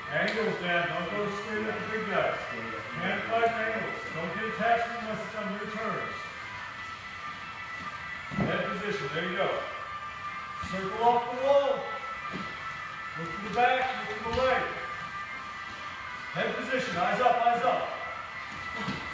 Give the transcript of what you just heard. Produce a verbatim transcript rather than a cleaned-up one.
Angles, Dan. Don't go straight at the big guys. Hand fight angles. Don't get attached unless it's on your turns. Head position. There you go. Circle off the wall. Look to the back. Look to the leg. Head position. Eyes up. Eyes up.